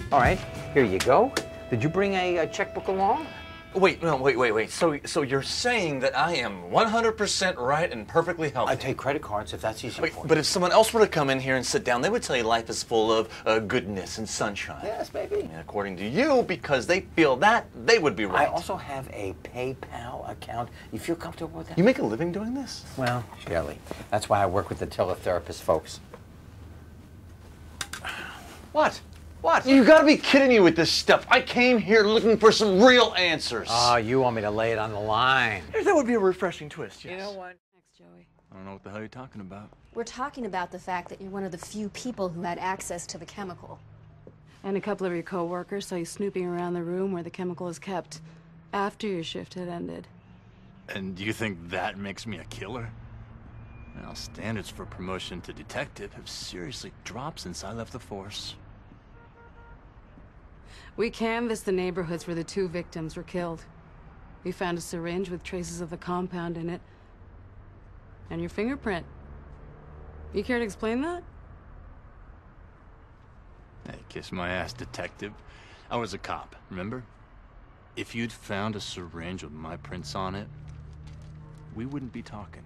All right, here you go. Did you bring a checkbook along? Wait. So you're saying that I am 100% right and perfectly healthy? I take credit cards if that's easier for you. But if someone else were to come in here and sit down, they would tell you life is full of goodness and sunshine. Yes, baby. And according to you, because they feel that, they would be right. I also have a PayPal account. You feel comfortable with that? You make a living doing this? Well, Shirley, that's why I work with the teletherapist folks. What? What? You gotta be kidding me with this stuff. I came here looking for some real answers. Oh, you want me to lay it on the line? That would be a refreshing twist, yes. You know what? Thanks, Joey. I don't know what the hell you're talking about. We're talking about the fact that you're one of the few people who had access to the chemical. And a couple of your co-workers saw you snooping around the room where the chemical is kept after your shift had ended. And do you think that makes me a killer? Now, standards for promotion to detective have seriously dropped since I left the force. We canvassed the neighborhoods where the 2 victims were killed. We found a syringe with traces of the compound in it. And your fingerprint. You care to explain that? Hey, kiss my ass, detective. I was a cop, remember? If you'd found a syringe with my prints on it, we wouldn't be talking.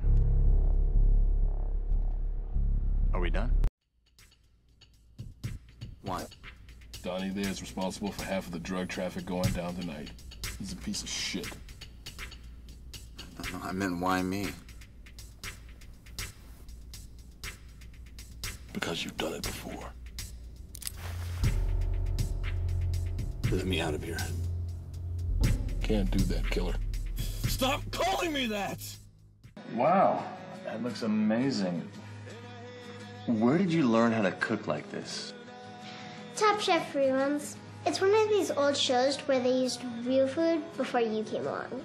Are we done? What? Donnie there is responsible for half of the drug traffic going down tonight. He's a piece of shit. No, I meant why me? Because you've done it before. Let me out of here. Can't do that, killer. Stop calling me that! Wow, that looks amazing. Where did you learn how to cook like this? Top Chef reruns. It's one of these old shows where they used real food before you came along.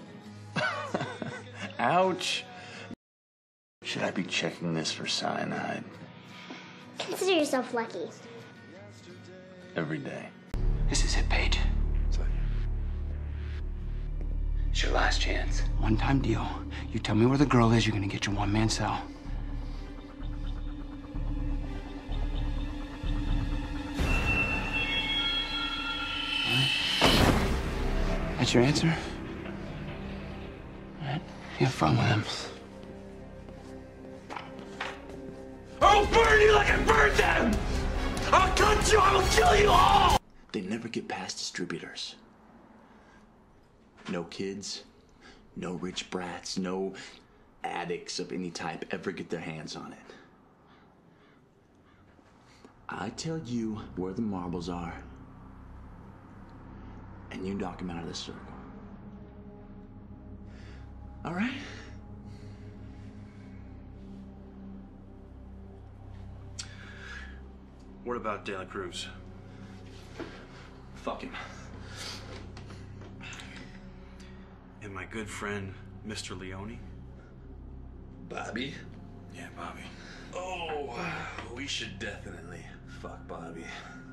Ouch. Should I be checking this for cyanide? Consider yourself lucky. Every day. This is it, Paige. It's your last chance. One-time deal. You tell me where the girl is, you're gonna get your one-man cell. That's your answer? All right. You have fun with him. I'll burn you like I burned them! I'll cut you, I will kill you all! They never get past distributors. No kids, no rich brats, no addicts of any type ever get their hands on it. I tell you where the marbles are, and you knock them out of the circle. All right? What about De La Cruz? Fuck him. And my good friend, Mr. Leone? Bobby? Yeah, Bobby. Oh, we should definitely fuck Bobby.